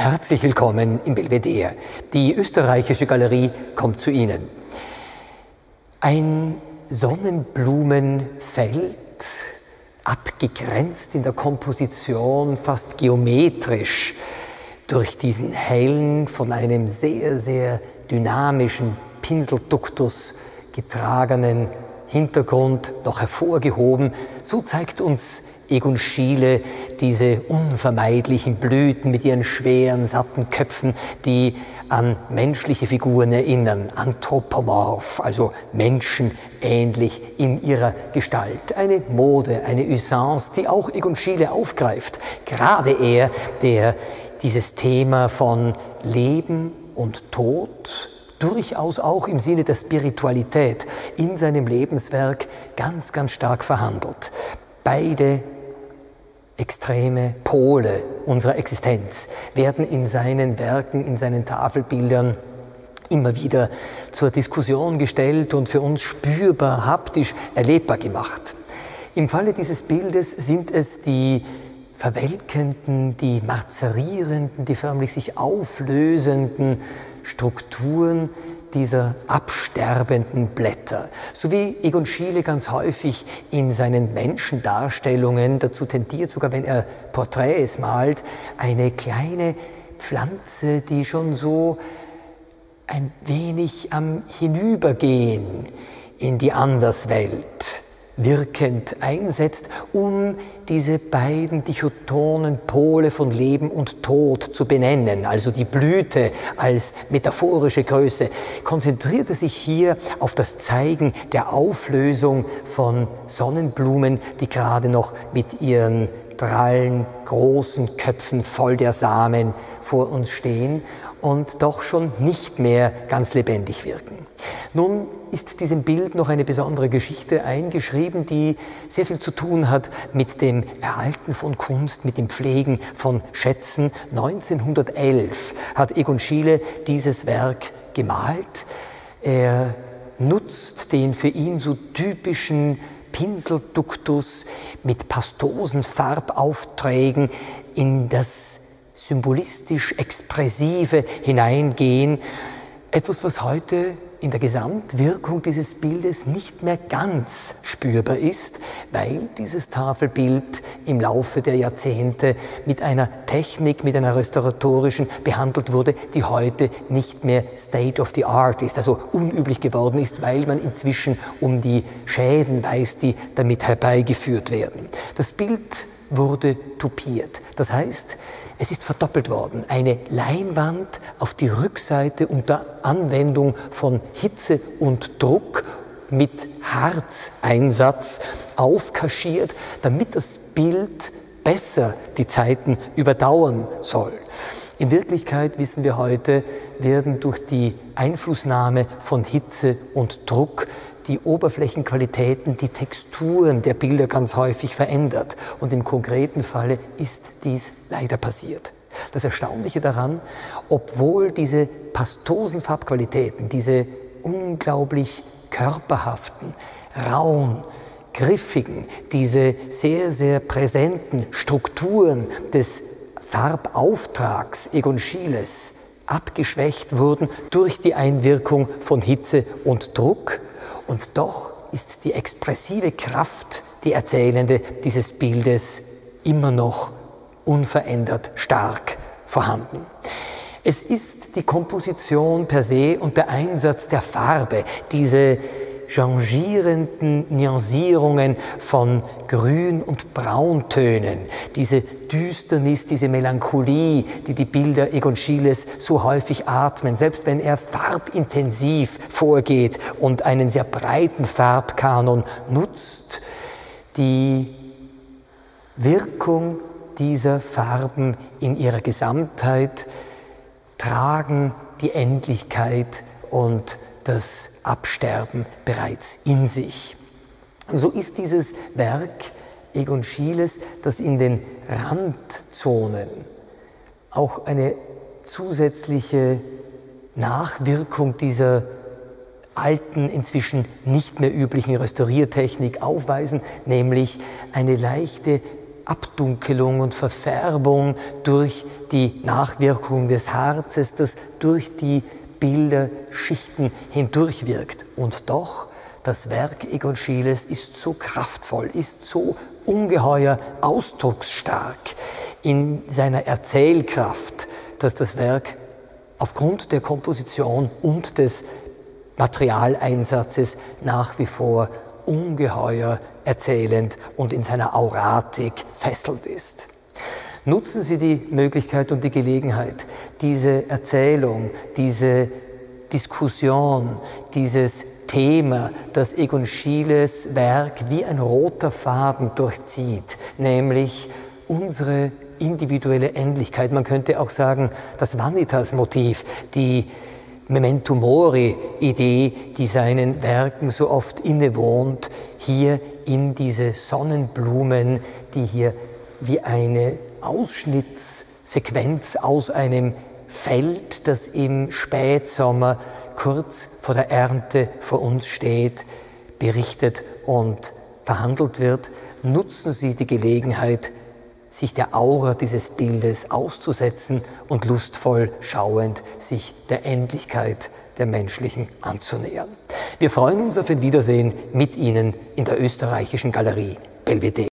Herzlich willkommen im Belvedere. Die österreichische Galerie kommt zu Ihnen. Ein Sonnenblumenfeld, abgegrenzt in der Komposition, fast geometrisch, durch diesen hellen, von einem sehr, sehr dynamischen Pinselduktus getragenen Hintergrund noch hervorgehoben. So zeigt uns Egon Schiele diese unvermeidlichen Blüten mit ihren schweren, satten Köpfen, die an menschliche Figuren erinnern, anthropomorph, also menschenähnlich in ihrer Gestalt. Eine Mode, eine Usance, die auch Egon Schiele aufgreift. Gerade er, der dieses Thema von Leben und Tod durchaus auch im Sinne der Spiritualität in seinem Lebenswerk ganz, ganz stark verhandelt. Beide extreme Pole unserer Existenz werden in seinen Werken, in seinen Tafelbildern immer wieder zur Diskussion gestellt und für uns spürbar, haptisch erlebbar gemacht. Im Falle dieses Bildes sind es die verwelkenden, die marzerierenden, die förmlich sich auflösenden Strukturen dieser absterbenden Blätter. So wie Egon Schiele ganz häufig in seinen Menschendarstellungen dazu tendiert, sogar wenn er Porträts malt, eine kleine Pflanze, die schon so ein wenig am Hinübergehen in die Anderswelt wirkend einsetzt, um diese beiden dichotonen Pole von Leben und Tod zu benennen, also die Blüte als metaphorische Größe, konzentriert er sich hier auf das Zeigen der Auflösung von Sonnenblumen, die gerade noch mit ihren drallen, großen Köpfen voll der Samen vor uns stehen und doch schon nicht mehr ganz lebendig wirken. Nun ist diesem Bild noch eine besondere Geschichte eingeschrieben, die sehr viel zu tun hat mit dem Erhalten von Kunst, mit dem Pflegen von Schätzen. 1911 hat Egon Schiele dieses Werk gemalt. Er nutzt den für ihn so typischen Pinselduktus mit pastosen Farbaufträgen in das symbolistisch Expressive hineingehen. Etwas, was heute in der Gesamtwirkung dieses Bildes nicht mehr ganz spürbar ist, weil dieses Tafelbild im Laufe der Jahrzehnte mit einer Technik, mit einer restauratorischen behandelt wurde, die heute nicht mehr State of the Art ist, also unüblich geworden ist, weil man inzwischen um die Schäden weiß, die damit herbeigeführt werden. Das Bild wurde tupiert, das heißt, es ist verdoppelt worden. Eine Leinwand auf die Rückseite unter Anwendung von Hitze und Druck mit Harzeinsatz aufkaschiert, damit das Bild besser die Zeiten überdauern soll. In Wirklichkeit, wissen wir heute, werden durch die Einflussnahme von Hitze und Druck die Oberflächenqualitäten, die Texturen der Bilder ganz häufig verändert. Und im konkreten Falle ist dies leider passiert. Das Erstaunliche daran, obwohl diese pastosen Farbqualitäten, diese unglaublich körperhaften, rauen, griffigen, diese sehr, sehr präsenten Strukturen des Farbauftrags Egon Schieles abgeschwächt wurden durch die Einwirkung von Hitze und Druck. Und doch ist die expressive Kraft, die erzählende dieses Bildes immer noch unverändert stark vorhanden. Es ist die Komposition per se und der Einsatz der Farbe, diese changierenden Nuancierungen von Grün- und Brauntönen, diese Düsternis, diese Melancholie, die die Bilder Egon Schieles so häufig atmen, selbst wenn er farbintensiv vorgeht und einen sehr breiten Farbkanon nutzt, die Wirkung dieser Farben in ihrer Gesamtheit tragen die Endlichkeit und das Absterben bereits in sich. Und so ist dieses Werk Egon Schieles, das in den Randzonen auch eine zusätzliche Nachwirkung dieser alten, inzwischen nicht mehr üblichen Restauriertechnik aufweisen, nämlich eine leichte Abdunkelung und Verfärbung durch die Nachwirkung des Harzes, das durch die Bilderschichten hindurchwirkt. Und doch, das Werk Egon Schieles ist so kraftvoll, ist so ungeheuer ausdrucksstark in seiner Erzählkraft, dass das Werk aufgrund der Komposition und des Materialeinsatzes nach wie vor ungeheuer erzählend und in seiner Auratik fesselnd ist. Nutzen Sie die Möglichkeit und die Gelegenheit, diese Erzählung, diese Diskussion, dieses Thema, das Egon Schieles Werk wie ein roter Faden durchzieht, nämlich unsere individuelle Endlichkeit. Man könnte auch sagen, das Vanitas-Motiv, die Memento Mori-Idee, die seinen Werken so oft innewohnt, hier in diese Sonnenblumen, die hier wie eine Ausschnittssequenz aus einem Feld, das im Spätsommer kurz vor der Ernte vor uns steht, berichtet und verhandelt wird. Nutzen Sie die Gelegenheit, sich der Aura dieses Bildes auszusetzen und lustvoll schauend sich der Endlichkeit der Menschlichen anzunähern. Wir freuen uns auf ein Wiedersehen mit Ihnen in der österreichischen Galerie Belvedere.